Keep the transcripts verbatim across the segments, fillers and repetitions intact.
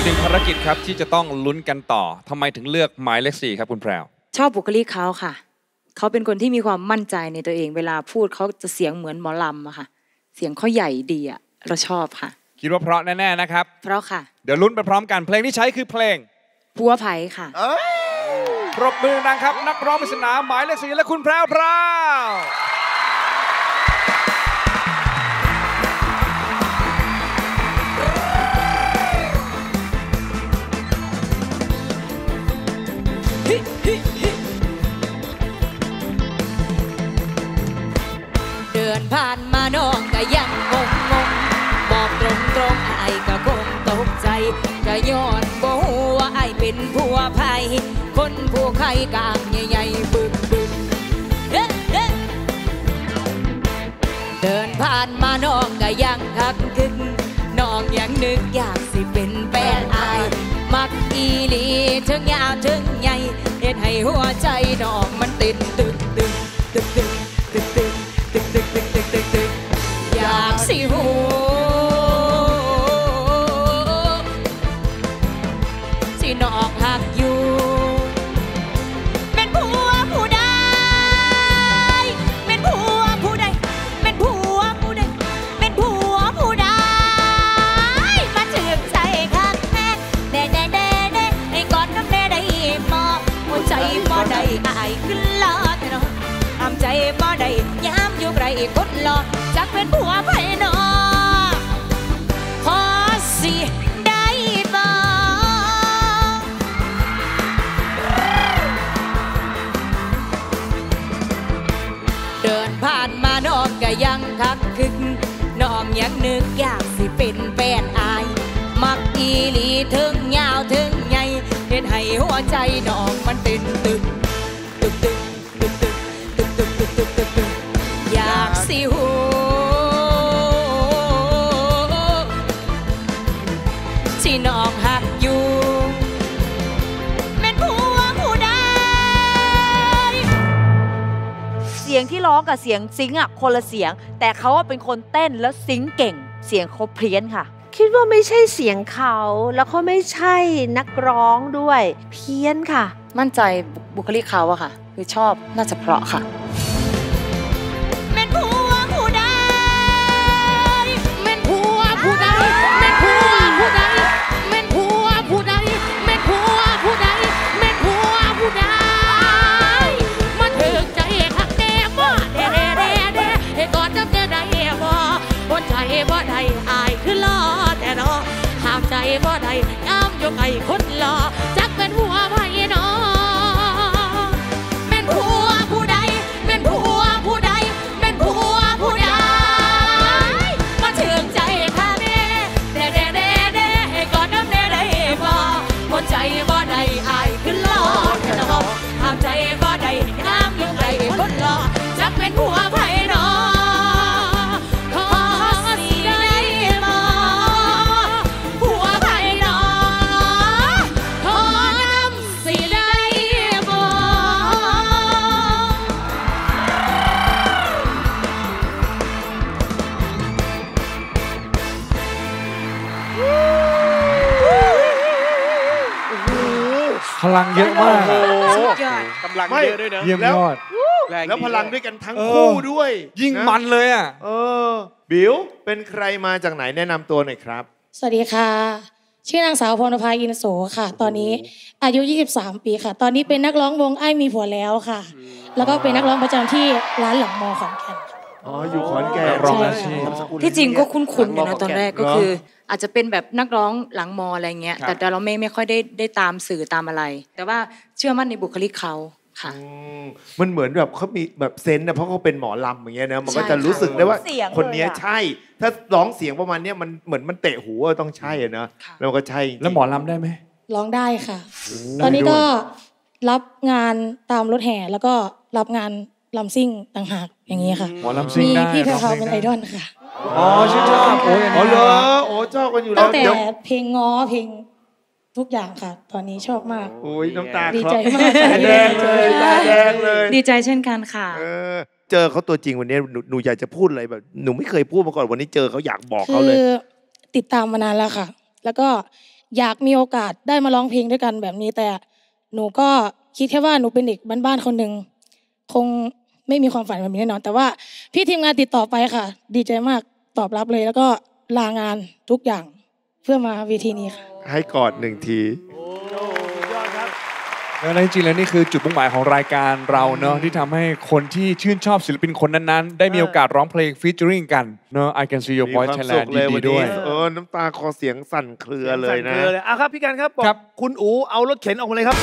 นึ่งภารกิจครับที่จะต้องลุ้นกันต่อทำไมถึงเลือกหมายเลขสี่ครับคุณแพรวชอบบุคลิกเขาค่ะเขาเป็นคนที่มีความมั่นใจในตัวเองเวลาพูดเขาจะเสียงเหมือนหมอลำอะค่ะเสียงเขาใหญ่ดีอะเราชอบค่ะคิดว่าเพราะแน่ๆนะครับเพราะค่ะเดี๋ยวลุ้นไปพร้อมกันเพลงที่ใช้คือเพลงพัวไผ่ค่ะปรบมือดังครับนักร้องปริศนาหมายเลขสี่และคุณแพรวพราวเดินผ่านมาน้องก็ยังงงงงบอกตรงตรงไอ้ก็คงตกใจก็ย้อนบ่ฮู้ว่าไอ้เป็นผัวไผ่คนผู้ใครกางใหญ่ๆบึกบึกเดินผ่านมาน้องก็ยังคักคึกน้องยังนึกอยากสิเป็นแฟนอายมักอีหลีถึงยาวถึงใหญ่เฮ็ดให้หัวใจน้องมันเต้นตึกตึกตึกตึกตึกตึกตึกตึกตึกตึกตึกตึกอยากสิหูสิน้องหักอยู่เป็นผัวผู้ใดเป็นผัวผู้ใดเป็นผัวผู้ใดเป็นผัวผู้ใดมาถึงใจคักแน่แน่แน่แน่แน่ให้กอดน้ำแน่ได้มอบหัวใจบ่ได้อายขึ้นลอดแต่น้องทำใจบ่ได้ย้ำอยู่ไกลคนรอจักเป็นผัวไผ่นอขอสิได้บ่เดินผ่านมาน้องก็ยังคักคึกน้องยังนึกอยากสิเป็นแฟนอายมักอีหลีถึงยาวถึงใหญ่เห็นให้หัวใจน้องมันเต้นตึกตึกตึกตึกตึกตึกตึกตึกตึกตึกตึกอยากสิหูที่น้องหักอยู่เป็นผัวผู้ใดเสียงที่ร้องกับเสียงซิงค์อ่ะคนละเสียงแต่เขาเป็นคนเต้นแล้วซิงค์เก่งเสียงเขาเพี้ยนค่ะคิดว่าไม่ใช่เสียงเขาแล้วเขาไม่ใช่นักร้องด้วยเพี้ยนค่ะมั่นใจบุคลิกเขาอะค่ะคือชอบน่าจะเพราะค่ะเป็นผัวผู้ใดเป็นผัวผู้ใดเป็นผัวผู้ใดเป็นผัวผู้ใดเป็นผัวผู้ใดเป็นผัวผู้ใดมาถึงใจคักแน่บ่เด้เด้เด้เด้ให้กอดจับเด้ได้บ่หัวใจบ่ได้อายคือล้อแต่น้อห้ามใจบ่ได้ย้ำอยู่ไกลคนรอจักเป็นผัวไผ่น้อเป็นผัวผู้ใดเป็นผัวผู้ใดเป็นผัวผู้ใดมาถึงใจข้าเด้เด้เด้เด้เด้ให้กอดน้ำเด้ได้บ่หัวใจบ่ได้อายคือล้อแต่น้อห้ามใจบ่ได้ย้ำอยู่ไกลคนรอจักเป็นผัวไผ่น้อพลังเยอะมากสุดยอดกำลังเยอะด้วยนะเยี่ยมยอดแล้วพลังด้วยกันทั้งคู่ด้วยยิ่งมันเลยอ่ะเออบิวเป็นใครมาจากไหนแนะนำตัวหน่อยครับสวัสดีค่ะชื่อนางสาวพรณภาอินโสค่ะตอนนี้อายุยี่สิบสามปีค่ะตอนนี้เป็นนักร้องวงไอ้มีผัวแล้วค่ะแล้วก็เป็นนักร้องประจำที่ร้านหลังมอขอนแก่นอ๋ออยู่ขอนแก่นร้องอาชีพที่จริงก็คุ้นๆอยู่นะตอนแรกก็คืออาจจะเป็นแบบนักร้องหลังมออะไรเงี้ยแต่เราไม่ไม่ค่อยได้ได้ตามสื่อตามอะไรแต่ว่าเชื่อมั่นในบุคลิกเขาค่ะมันเหมือนแบบเขามีแบบเซนส์นะเพราะเขาเป็นหมอลำอย่างเงี้ยนะมันก็จะรู้สึกได้ว่าคนนี้ใช่ถ้าร้องเสียงประมาณนี้มันเหมือนมันเตะหูต้องใช่นะแล้วก็ใช่แล้วหมอลำได้ไหมร้องได้ค่ะตอนนี้ก็รับงานตามรถแห่แล้วก็รับงานลำซิ่งต่างหากอย่างนี้ค่ะหมอลำซิ่งได้มีพี่แพรวเป็นไอดอลค่ะอ๋อชื่นชอบโอ้ยอ๋อเหรอโอ้ชอบกันอยู่แล้วตั้งแต่เพลงง้อเพลงทุกอย่างค่ะตอนนี้ชอบมากโอ้ยน้ำตาดีใจมากแดงเลยแดงเลยดีใจเช่นกันค่ะเจอเขาตัวจริงวันนี้หนูอยากจะพูดอะไรแบบหนูไม่เคยพูดมาก่อนวันนี้เจอเขาอยากบอกเขาเลยคือติดตามมานานแล้วค่ะแล้วก็อยากมีโอกาสได้มาร้องเพลงด้วยกันแบบนี้แต่หนูก็คิดแค่ว่าหนูเป็นเด็กบ้านๆคนหนึ่งคงไม่มีความฝันแบบนี้แน่นอนแต่ว่าพี่ทีมงานติดต่อไปค่ะดีใจมากตอบรับเลยแล้วก็ลางานทุกอย่างเพื่อมาเวทีนี้ค่ะให้กอดหนึ่งทีแล้วจริงๆแล้วนี่คือจุดมุ่งหมายของรายการเราเนอะที่ทำให้คนที่ชื่นชอบศิลปินคนนั้นๆได้มีโอกาสร้องเพลงฟีเจอริ่งกันเนอะ I Can See Your Voice Thailand ยินดีด้วยเออน้ำตาคอเสียงสั่นเครือเลยนะอ่ะครับพี่กันครับบอกคุณอู๋เอารถเข็นออกมาเลยครับ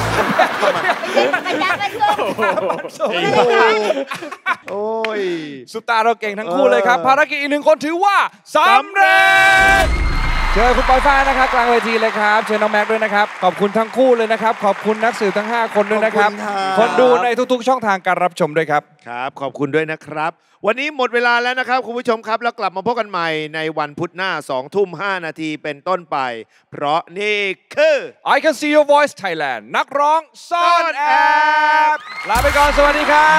โอ้ยซุปตาเราเก่งทั้งคู่เลยครับภารกิจอีกหนึ่งคนถือว่าสำเร็จเชิญคุณปอยฟ้านะครับกลางเวทีเลยครับเชิญน้องแม็กด้วยนะครับขอบคุณทั้งคู่เลยนะครับขอบคุณนักสื่อทั้งห้าคนด้วยนะครับคนดูในทุกๆช่องทางการรับชมด้วยครับครับขอบคุณด้วยนะครับวันนี้หมดเวลาแล้วนะครับคุณผู้ชมครับแล้วกลับมาพบกันใหม่ในวันพุธหน้าสองทุ่มห้านาทีเป็นต้นไปเพราะนี่คือ I Can See Your Voice Thailand นักร้องซ่อนแอบลาไปก่อนสวัสดีครับ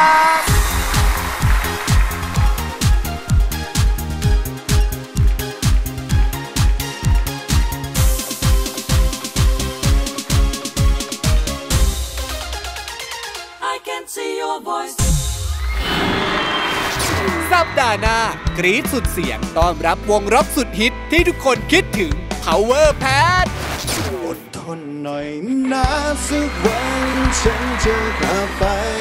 I Can See Your Voice สัปดาห์หน้ากรี๊ดสุดเสียงต้อนรับวงร็อกสุดฮิตที่ทุกคนคิดถึง Power Pad อดทนหน่อยนะสักวันฉันจะกลับไป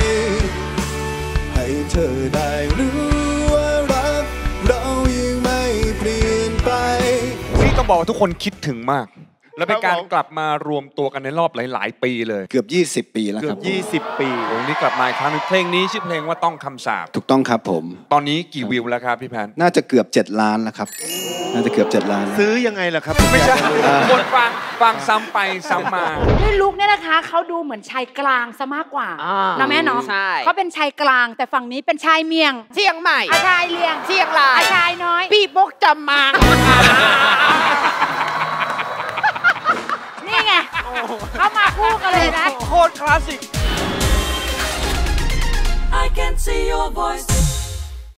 ให้เธอได้รู้ว่ารักเรายังไม่เปลี่ยนไปที่ต้องบอกว่าทุกคนคิดถึงมากและเป็นการกลับมารวมตัวกันในรอบหลายๆปีเลยเกือบยี่สิบปีแล้วครับเกือบยี่สิบปีวงนี้กลับมาอีกครั้งนึงเพลงนี้ชื่อเพลงว่าต้องคำสาปถูกต้องครับผมตอนนี้กี่วิวแล้วครับพี่แพนน่าจะเกือบเจ็ดล้านแล้วครับน่าจะเกือบเจ็ดล้านซื้อยังไงล่ะครับไม่ใช่คนฟังฟังซ้ำไปซ้ำมาด้วยลุคเนี่ยนะคะเขาดูเหมือนชายกลางซะมากกว่าเนาะแม่เนาะเขาเป็นชายกลางแต่ฝั่งนี้เป็นชายเมียงเชียงใหม่ชายเลียงเชียงรายชายน้อยปีบกจำมานี่ไงเขามาคู่กันเลยนะโคตรคลาสสิก I Can See Your Voice